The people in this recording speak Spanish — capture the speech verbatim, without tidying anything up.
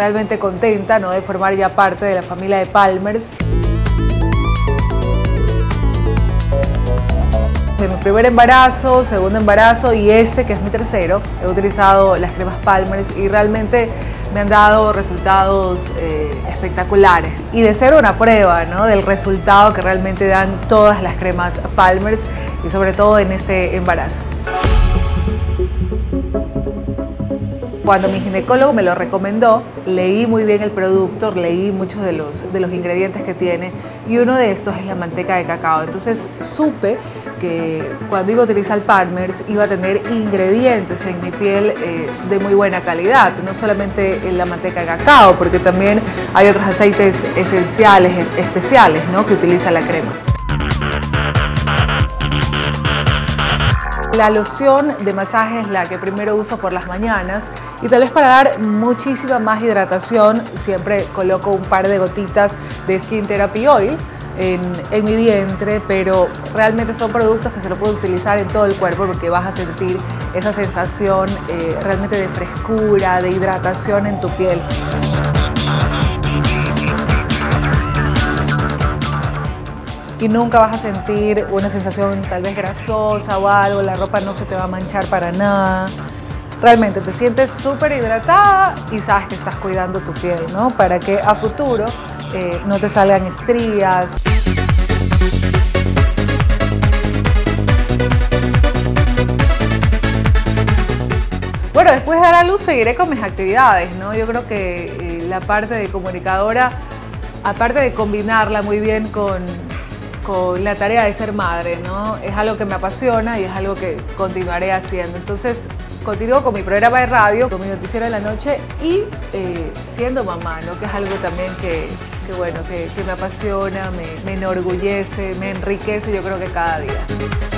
realmente contenta, ¿no?, de formar ya parte de la familia de Palmer's. De mi primer embarazo, segundo embarazo y este, que es mi tercero, he utilizado las cremas Palmer's y realmente me han dado resultados eh, espectaculares. Y de ser una prueba, ¿no?, del resultado que realmente dan todas las cremas Palmer's y sobre todo en este embarazo. Cuando mi ginecólogo me lo recomendó, leí muy bien el producto, leí muchos de los, de los ingredientes que tiene y uno de estos es la manteca de cacao. Entonces supe que cuando iba a utilizar Palmer's iba a tener ingredientes en mi piel eh, de muy buena calidad, no solamente en la manteca de cacao, porque también hay otros aceites esenciales, especiales, ¿no?, que utiliza la crema. La loción de masaje es la que primero uso por las mañanas y tal vez para dar muchísima más hidratación siempre coloco un par de gotitas de Skin Therapy Oil en, en mi vientre, pero realmente son productos que se los puedes utilizar en todo el cuerpo porque vas a sentir esa sensación eh, realmente de frescura, de hidratación en tu piel. Y nunca vas a sentir una sensación tal vez grasosa o algo, la ropa no se te va a manchar para nada. Realmente te sientes súper hidratada y sabes que estás cuidando tu piel, ¿no?, para que a futuro eh, no te salgan estrías. Bueno, después de dar a luz seguiré con mis actividades, ¿no? Yo creo que eh, la parte de comunicadora, aparte de combinarla muy bien con con la tarea de ser madre, ¿no?, es algo que me apasiona y es algo que continuaré haciendo. Entonces, continúo con mi programa de radio, con mi noticiero de la noche y eh, siendo mamá, ¿no?, que es algo también que, que bueno, que, que me apasiona, me, me enorgullece, me enriquece, yo creo que cada día.